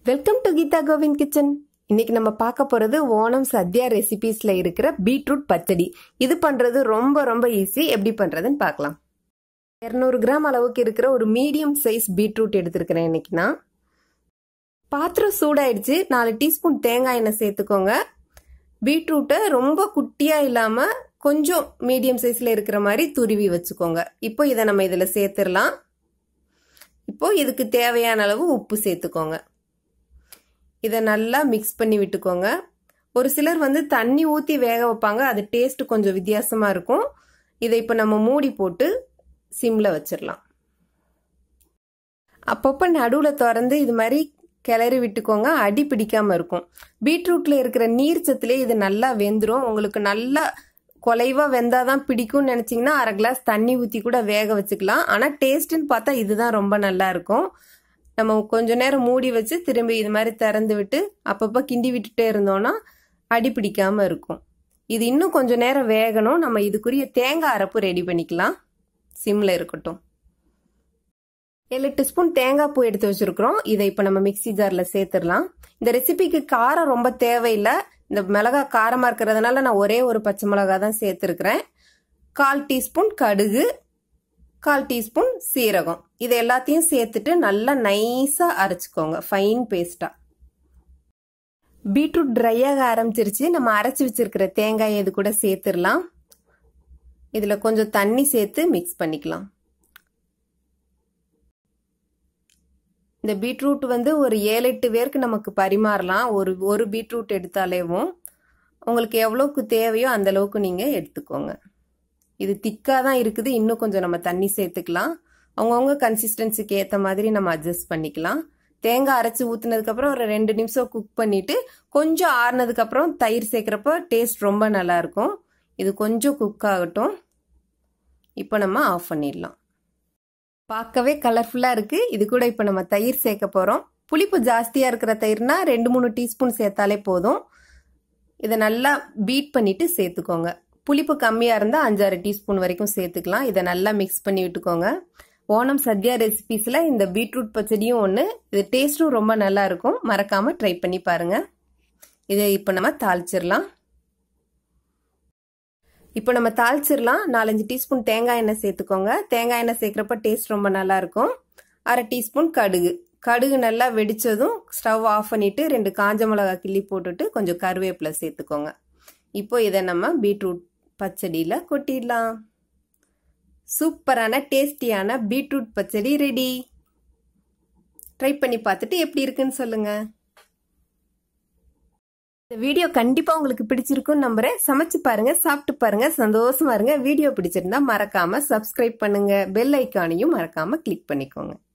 Welcome to Geetha Govind kitchen. இன்னைக்கு நம்ம பார்க்க போறது ஓணம் சத்யா ரெசிபீஸ்ல இருக்கிற பீட்ரூட் பச்சடி. இது பண்றது ரொம்ப ரொம்ப ஈஸி. எப்படி பண்றதுன்னு பார்க்கலாம். 200 கிராம் அளவுக்கு இருக்கிற ஒரு மீடியம் சைஸ் பீட்ரூட் எடுத்திருக்கிறேன் இன்னைக்கு நான். பாத்திரம் சூடாயிடுச்சு. 4 டீஸ்பூன் தேங்காய் எண்ணெய் சேர்த்துக்கோங்க. பீட்ரூட்டை ரொம்ப குட்டியா இல்லாம கொஞ்சம் மீடியம் சைஸ்ல இருக்கிற மாதிரி துருவி வச்சுக்கோங்க. இப்போ இதை நம்ம இதுல சேர்த்துடலாம். இப்போ இதுக்கு தேவையான அளவு உப்பு சேர்த்துக்கோங்க. இதை நல்லா மிக்ஸ் பண்ணி விட்டுக்கோங்க. ஒரு சிலர் தண்ணி ஊற்றி வேக வைப்பாங்க. அது டேஸ்ட் கொஞ்சம் வித்தியாசமா இருக்கும். இதை இப்போ நம்ம மூடி போட்டு சிம்ல வச்சிடலாம். அப்பப்போ நடுவில் திறந்து இது மாதிரி கிளறி விட்டுக்கோங்க. அடி பிடிக்காம இருக்கும். பீட்ரூட்ல இருக்கிற நீர் சத்துலேயே இது நல்லா வெந்துடும். உங்களுக்கு நல்லா குலைவா வெந்தாதான் பிடிக்கும்னு நினைச்சீங்கன்னா 1/2 கிளாஸ் தண்ணி ஊற்றி கூட வேக வச்சுக்கலாம். ஆனால் டேஸ்ட்னு பார்த்தா இதுதான் ரொம்ப நல்லா இருக்கும். நம்ம கொஞ்ச நேரம் மூடி வச்சு திரும்பி இது மாதிரி திறந்து விட்டு அப்பப்போ கிண்டி விட்டுட்டே இருந்தோம்னா அடி பிடிக்காம இருக்கும். இது இன்னும் கொஞ்ச நேரம் வேகணும். நம்ம இதுக்குரிய தேங்காய் அரைப்பு ரெடி பண்ணிக்கலாம். சிம்ல இருக்கட்டும். 7-8 ஸ்பூன் தேங்காய் பூ எடுத்து வச்சிருக்கிறோம். இதை இப்போ நம்ம மிக்சி ஜார்ல சேர்த்துடலாம். இந்த ரெசிபிக்கு காரம் ரொம்ப தேவையில்லை. இந்த மிளகா காரமா இருக்கிறதுனால நான் ஒரே ஒரு பச்சை மிளகா தான் சேர்த்துருக்கிறேன். 1/4 டீஸ்பூன் கடுகு, 1/4 டீஸ்பூன் சீரகம், இது எல்லாத்தையும் சேர்த்துட்டு நல்லா நைஸா அரைச்சுக்கோங்க. ஃபைன் பேஸ்டா. பீட்ரூட் ட்ரையாக ஆரம்பிச்சிருச்சு. நம்ம அரைச்சி வச்சிருக்கிற தேங்காய் இது கூட சேர்த்துடலாம். இதுல கொஞ்சம் தண்ணி சேர்த்து மிக்ஸ் பண்ணிக்கலாம். இந்த பீட்ரூட் ஒரு 7-8 பேருக்கு நமக்கு பரிமாறலாம். ஒரு பீட்ரூட் எடுத்தாலேவும் உங்களுக்கு எவ்வளவுக்கு தேவையோ அந்த அளவுக்கு நீங்க எடுத்துக்கோங்க. இது திக்கா தான் இருக்குது. இன்னும் கொஞ்சம் நம்ம தண்ணி சேர்த்துக்கலாம். அவங்கவுங்க கன்சிஸ்டன்சிக்கு ஏற்ற மாதிரி நம்ம அட்ஜஸ்ட் பண்ணிக்கலாம். தேங்காய் அரைச்சி ஊத்துனதுக்கு அப்புறம் ஒரு 2 நிமிஷம் குக் பண்ணிட்டு கொஞ்சம் ஆறுனதுக்கு அப்புறம் தயிர் சேர்க்கிறப்ப டேஸ்ட் ரொம்ப நல்லா இருக்கும். இது கொஞ்சம் குக் ஆகட்டும். இப்போ நம்ம ஆஃப் பண்ணிடலாம். பார்க்கவே கலர்ஃபுல்லா இருக்கு. இது கூட இப்போ நம்ம தயிர் சேர்க்க போறோம். புளிப்பு ஜாஸ்தியா இருக்கிற தயிர்னா 2-3 டீஸ்பூன் சேர்த்தாலே போதும். இதை நல்லா பீட் பண்ணிட்டு சேர்த்துக்கோங்க. புளிப்பு கம்மியா இருந்தா 5-6 டீஸ்பூன் வரைக்கும் சேர்த்துக்கலாம். இதை நல்லா மிக்ஸ் பண்ணி விட்டுக்கோங்க. ஓணம் சத்யா ரெசிபிஸ்ல இந்த பீட்ரூட் பச்சடியும் ஒன்று. இது டேஸ்டும் ரொம்ப நல்லா இருக்கும். மறக்காம ட்ரை பண்ணி பாருங்க. இதை இப்போ நம்ம தாளிச்சிடலாம். 4-5 டீஸ்பூன் தேங்காய் எண்ணெய் சேர்த்துக்கோங்க. தேங்காய் எண்ணெய் சேர்க்கிறப்ப டேஸ்ட் ரொம்ப நல்லா இருக்கும். 1/2 டீஸ்பூன் கடுகு. கடுகு நல்லா வெடிச்சதும் ஸ்டவ் ஆஃப் பண்ணிட்டு 2 காஞ்ச மிளகாய் கிள்ளி போட்டுட்டு கொஞ்சம் கருவேப்பிலை சேர்த்துக்கோங்க. இப்போ இதை நம்ம பீட்ரூட் பச்சடியில கொட்டிடலாம். சூப்பரான டேஸ்டியான பீட்ரூட் பச்சடி ரெடி. ட்ரை பண்ணி பார்த்துட்டு எப்படி இருக்குன்னு சொல்லுங்க. இந்த வீடியோ கண்டிப்பா உங்களுக்கு பிடிச்சிருக்கும்னு நம்புறேன். சமைச்சு பாருங்க, சாப்பிட்டு பாருங்க, சந்தோஷமா இருங்க. வீடியோ பிடிச்சிருந்தா மறக்காம சப்ஸ்கிரைப் பண்ணுங்க. பெல் ஐக்கானையும் மறக்காம கிளிக் பண்ணிக்கோங்க.